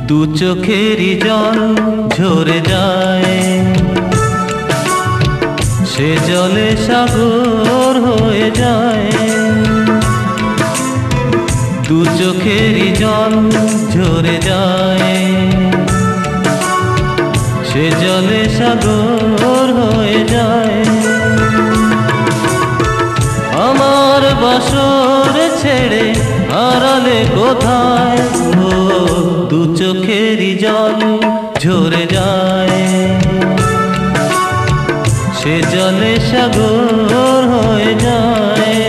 দু চোখেরই জল ঝরে যায়, সে জলে সাগর হয়ে যায়। দু চোখেরই জল ঝরে যায়, সে জলে সাগর হয়ে যায়। আমার বাসর ছেড়ে হারালে কোথায়, ও দু চোখেরই জল ঝরে যায়, সে জলে সাগর হয়ে যায়।